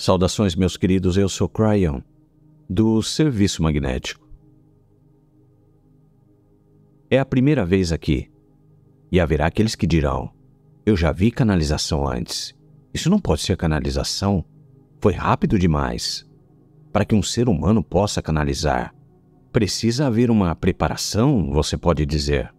Saudações, meus queridos, eu sou Cryon, do Serviço Magnético. É a primeira vez aqui, e haverá aqueles que dirão, eu já vi canalização antes. Isso não pode ser canalização, foi rápido demais. Para que um ser humano possa canalizar, precisa haver uma preparação, você pode dizer.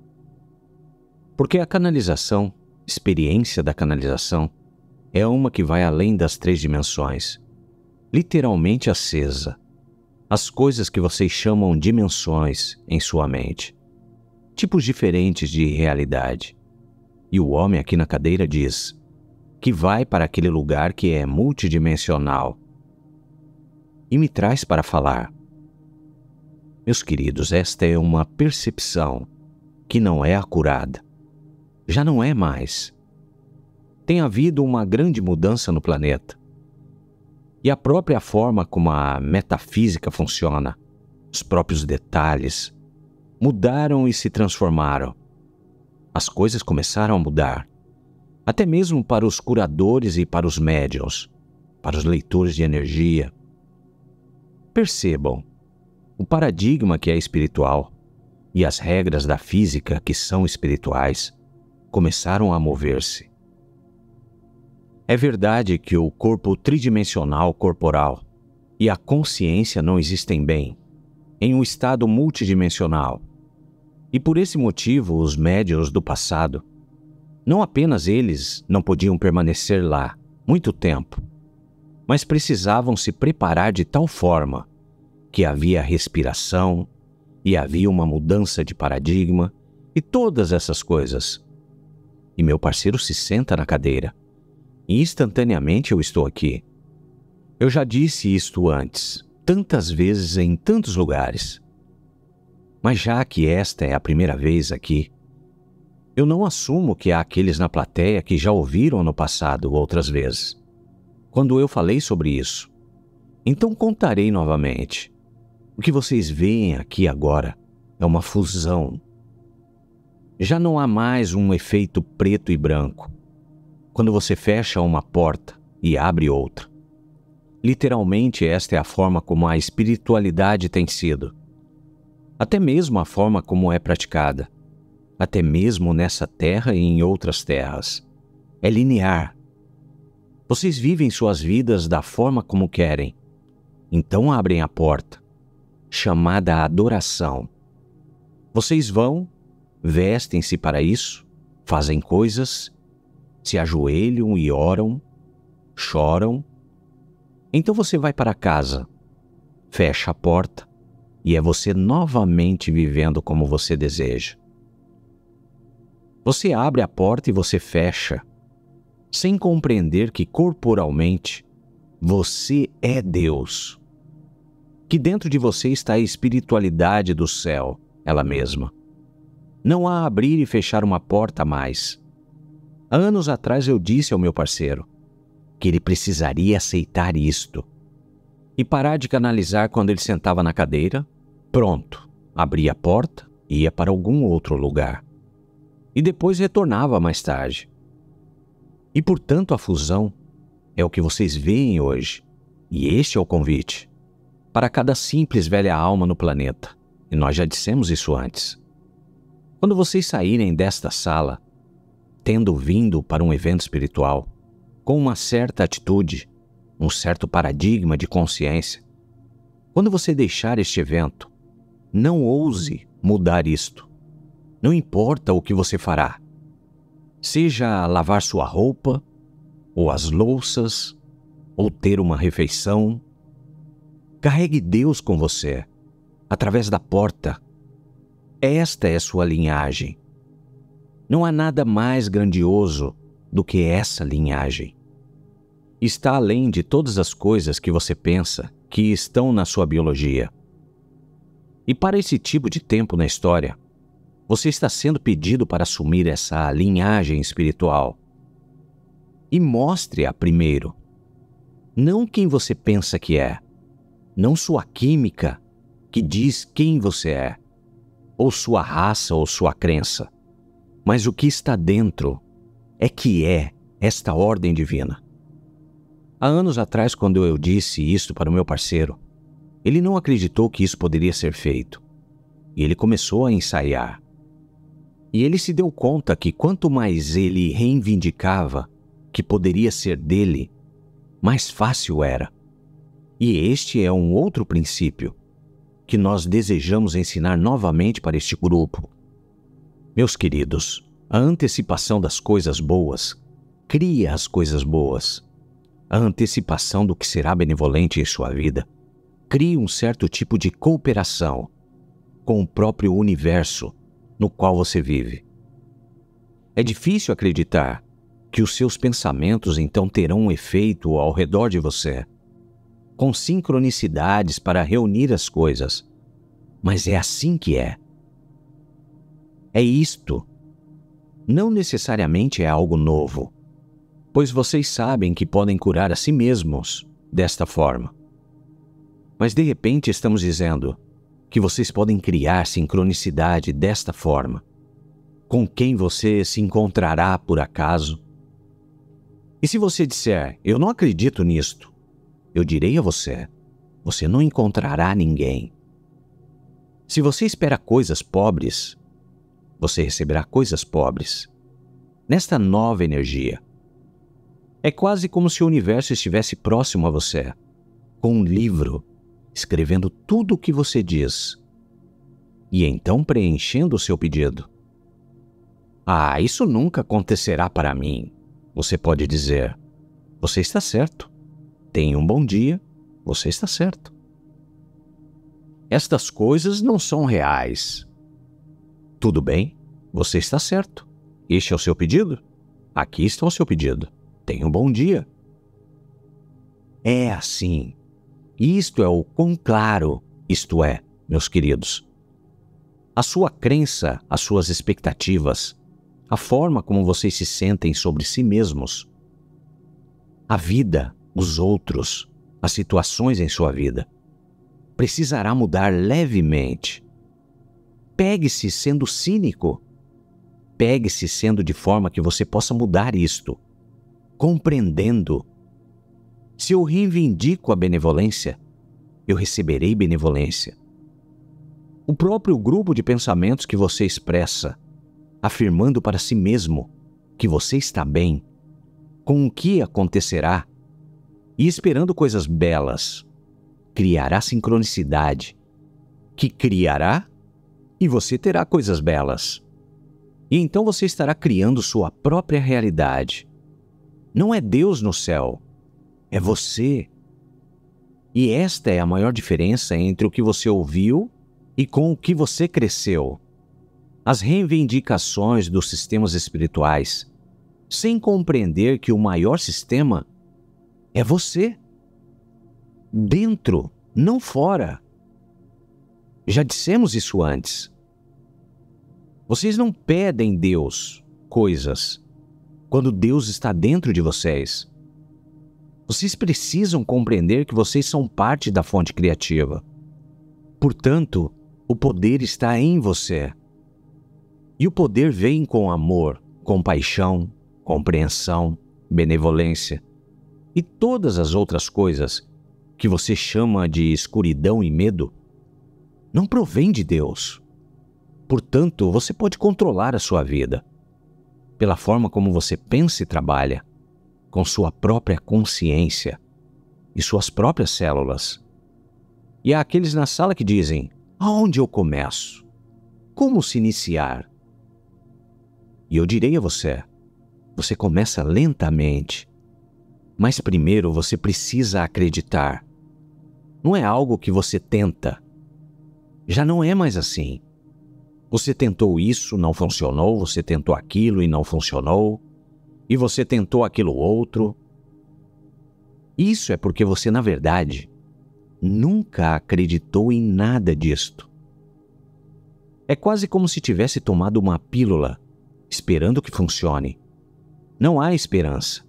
Porque a canalização, experiência da canalização, é uma que vai além das 3 dimensões, literalmente acesa. As coisas que vocês chamam dimensões em sua mente, tipos diferentes de realidade. E o homem aqui na cadeira diz que vai para aquele lugar que é multidimensional. E me traz para falar. Meus queridos, esta é uma percepção que não é acurada. Já não é mais. Tem havido uma grande mudança no planeta. E a própria forma como a metafísica funciona, os próprios detalhes, mudaram e se transformaram. As coisas começaram a mudar, até mesmo para os curadores e para os médiuns, para os leitores de energia. Percebam, o paradigma que é espiritual e as regras da física que são espirituais começaram a mover-se. É verdade que o corpo tridimensional corporal e a consciência não existem bem em um estado multidimensional. E por esse motivo, os médiuns do passado, não apenas eles não podiam permanecer lá muito tempo, mas precisavam se preparar de tal forma que havia respiração e havia uma mudança de paradigma e todas essas coisas. E meu parceiro se senta na cadeira. E instantaneamente eu estou aqui. Eu já disse isto antes, tantas vezes em tantos lugares. Mas já que esta é a primeira vez aqui, eu não assumo que há aqueles na plateia que já ouviram no passado outras vezes, quando eu falei sobre isso. Então contarei novamente. O que vocês veem aqui agora é uma fusão. Já não há mais um efeito preto e branco. Quando você fecha uma porta e abre outra. Literalmente, esta é a forma como a espiritualidade tem sido. Até mesmo a forma como é praticada. Até mesmo nessa terra e em outras terras. É linear. Vocês vivem suas vidas da forma como querem. Então abrem a porta, chamada adoração. Vocês vão, vestem-se para isso, fazem coisas, se ajoelham e oram, choram. Então você vai para casa, fecha a porta e é você novamente vivendo como você deseja. Você abre a porta e você fecha, sem compreender que corporalmente você é Deus. Que dentro de você está a espiritualidade do céu, ela mesma. Não há abrir e fechar uma porta mais. Há anos atrás eu disse ao meu parceiro que ele precisaria aceitar isto e parar de canalizar quando ele sentava na cadeira, pronto, abria a porta e ia para algum outro lugar. E depois retornava mais tarde. E portanto a fusão é o que vocês veem hoje. E este é o convite para cada simples velha alma no planeta. E nós já dissemos isso antes. Quando vocês saírem desta sala, tendo vindo para um evento espiritual, com uma certa atitude, um certo paradigma de consciência, quando você deixar este evento, não ouse mudar isto. Não importa o que você fará. Seja lavar sua roupa, ou as louças, ou ter uma refeição. Carregue Deus com você, através da porta. Esta é sua linhagem. Não há nada mais grandioso do que essa linhagem. Está além de todas as coisas que você pensa que estão na sua biologia. E para esse tipo de tempo na história, você está sendo pedido para assumir essa linhagem espiritual. E mostre-a primeiro. Não quem você pensa que é. Não sua química, que diz quem você é. Ou sua raça ou sua crença. Mas o que está dentro é que é esta ordem divina. Há anos atrás, quando eu disse isto para o meu parceiro, ele não acreditou que isso poderia ser feito. E ele começou a ensaiar. E ele se deu conta que quanto mais ele reivindicava que poderia ser dele, mais fácil era. E este é um outro princípio que nós desejamos ensinar novamente para este grupo. Meus queridos, a antecipação das coisas boas cria as coisas boas. A antecipação do que será benevolente em sua vida cria um certo tipo de cooperação com o próprio universo no qual você vive. É difícil acreditar que os seus pensamentos então terão um efeito ao redor de você, com sincronicidades para reunir as coisas, mas é assim que é. É isto. Não necessariamente é algo novo, pois vocês sabem que podem curar a si mesmos desta forma. Mas de repente estamos dizendo que vocês podem criar sincronicidade desta forma, com quem você se encontrará por acaso. E se você disser, eu não acredito nisto, eu direi a você, você não encontrará ninguém. Se você espera coisas pobres, você receberá coisas pobres. Nesta nova energia, é quase como se o universo estivesse próximo a você, com um livro, escrevendo tudo o que você diz, e então preenchendo o seu pedido. Ah, isso nunca acontecerá para mim. Você pode dizer, você está certo. Tenha um bom dia, você está certo. Estas coisas não são reais. Tudo bem, você está certo. Este é o seu pedido? Aqui está o seu pedido. Tenha um bom dia. É assim. Isto é o quão claro isto é, meus queridos. A sua crença, as suas expectativas, a forma como vocês se sentem sobre si mesmos, a vida, os outros, as situações em sua vida, precisará mudar levemente. Pegue-se sendo cínico. Pegue-se sendo de forma que você possa mudar isto, compreendendo. Se eu reivindico a benevolência, eu receberei benevolência. O próprio grupo de pensamentos que você expressa, afirmando para si mesmo que você está bem, com o que acontecerá, e esperando coisas belas, criará sincronicidade, que criará e você terá coisas belas. E então você estará criando sua própria realidade. Não é Deus no céu, é você. E esta é a maior diferença entre o que você ouviu e com o que você cresceu. As reivindicações dos sistemas espirituais, sem compreender que o maior sistema é você. Dentro, não fora. Já dissemos isso antes. Vocês não pedem Deus coisas quando Deus está dentro de vocês. Vocês precisam compreender que vocês são parte da fonte criativa. Portanto, o poder está em você. E o poder vem com amor, compaixão, compreensão, benevolência e todas as outras coisas que você chama de escuridão e medo, não provém de Deus. Portanto, você pode controlar a sua vida pela forma como você pensa e trabalha, com sua própria consciência e suas próprias células. E há aqueles na sala que dizem, aonde eu começo? Como se iniciar? E eu direi a você, você começa lentamente, mas primeiro você precisa acreditar. Não é algo que você tenta. Já não é mais assim. Você tentou isso, não funcionou, você tentou aquilo e não funcionou, e você tentou aquilo outro. Isso é porque você, na verdade, nunca acreditou em nada disto. É quase como se tivesse tomado uma pílula, esperando que funcione. Não há esperança.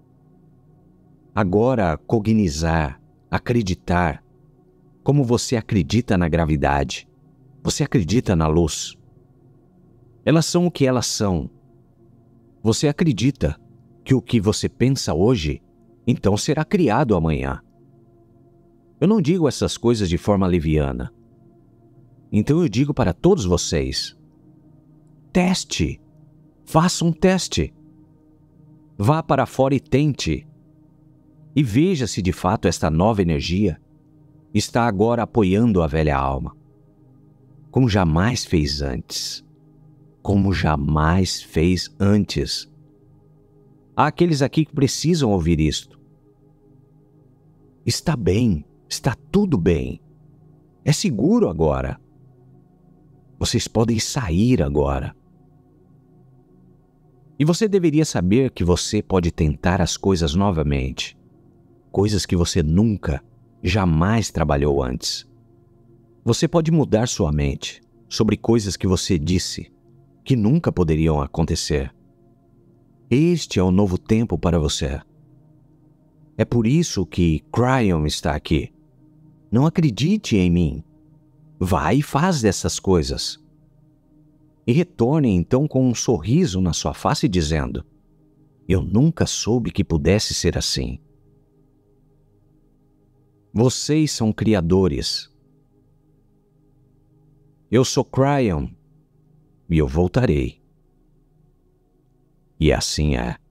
Agora, cognizar, acreditar, como você acredita na gravidade, você acredita na luz. Elas são o que elas são. Você acredita que o que você pensa hoje então será criado amanhã. Eu não digo essas coisas de forma leviana. Então eu digo para todos vocês: teste, faça um teste. Vá para fora e tente. E veja se de fato esta nova energia está agora apoiando a velha alma, como jamais fez antes. Como jamais fez antes. Há aqueles aqui que precisam ouvir isto. Está bem, está tudo bem. É seguro agora. Vocês podem sair agora. E você deveria saber que você pode tentar as coisas novamente. Coisas que você nunca, jamais trabalhou antes. Você pode mudar sua mente sobre coisas que você disse que nunca poderiam acontecer. Este é o novo tempo para você. É por isso que Cryon está aqui. Não acredite em mim. Vá e faz dessas coisas. E retorne então com um sorriso na sua face dizendo: eu nunca soube que pudesse ser assim. Vocês são criadores. Eu sou Cryon e eu voltarei. E assim é.